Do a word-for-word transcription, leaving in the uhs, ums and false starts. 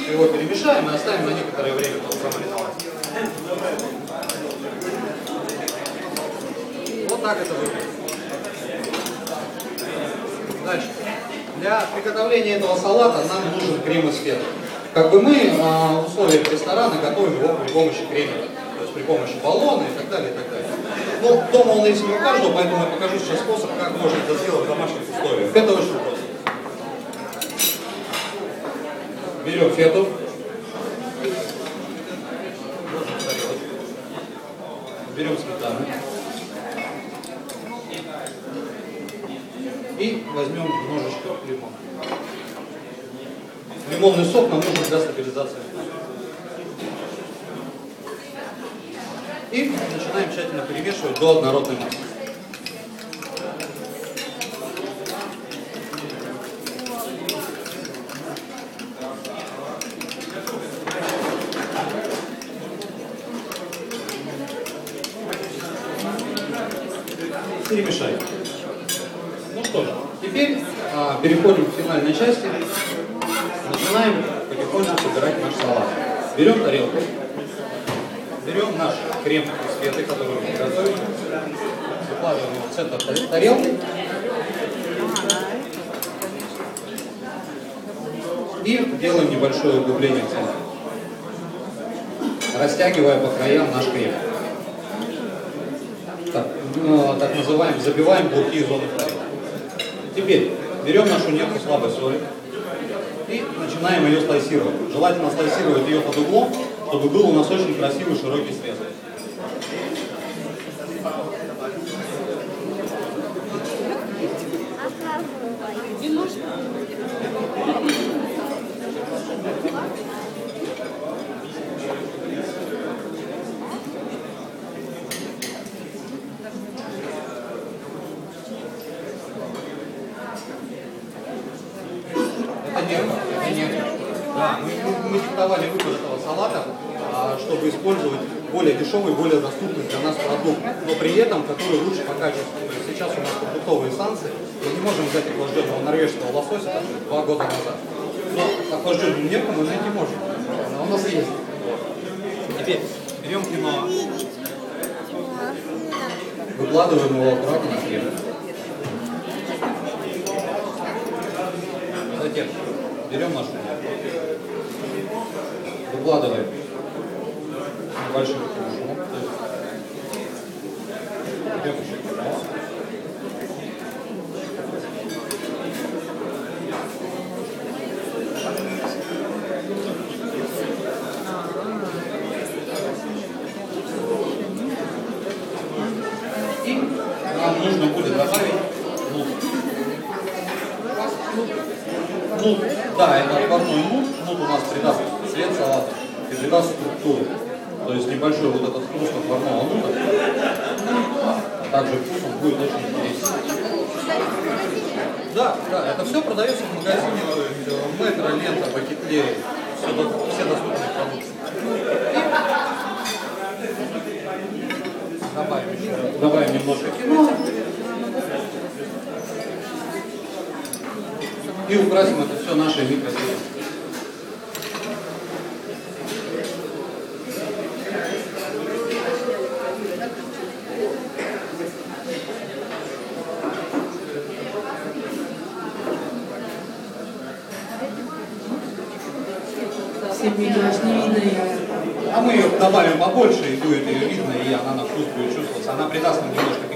его перемешаем и оставим на некоторое время промариновать. Вот так это выглядит. Дальше. Для приготовления этого салата нам нужен крем из фета. Как бы мы а, в условиях ресторана готовим его при помощи крема, то есть при помощи баллона и так далее, и так далее. Ну, дома он есть не у каждого, поэтому я покажу сейчас способ, как можно это сделать в домашних условиях. Это очень просто. Берем фету. Берем сметану. И возьмем немножечко лимона. Лимонный сок нам нужен для стабилизации. И начинаем тщательно перемешивать до однородной массы. Перемешаем. Ну что же, теперь а, переходим к финальной части. Начинаем потихоньку собирать наш салат. Берем тарелку, берем наш крем из феты, который мы готовим, выкладываем его в центр тарелки и делаем небольшое углубление в центре, растягивая по краям наш крем. Так, ну, так называем, забиваем глухие зоны в тарелке. Теперь берем нашу нерку слабой соли и начинаем ее слайсировать. Желательно слайсировать ее под углом, чтобы был у нас очень красивый широкий срез. Да, мы, мы, мы диктовали выбор этого салата, а, чтобы использовать более дешевый, более доступный для нас продукт, но при этом который лучше по качеству. То есть сейчас у нас продуктовые санкции, мы не можем взять охлажденного норвежского лосося там, два года назад. Но охлажденную нерку мы найти можем, она у нас есть. Теперь берем киноа, выкладываем его аккуратно на хлеб. Затем берем нашу нерку, выкладываем небольшой кружок, берем еще киноа, и нам нужно будет добавить нут. Нут, да, это отварной нут, нут у нас придаст цвет салата и придаст структуру. То есть небольшой вот этот хруст отварного нута, а также вкус он будет очень интересен. Да, да, это все продается в магазине, то есть Метро, Лента, Бакетле, все, все доступные продукты. И добавим, еще, добавим немножко кино. И украсим это все нашей микросхемой. А мы ее добавим побольше, и будет ее видно, и она на вкус будет чувствоваться. Она придаст нам немножко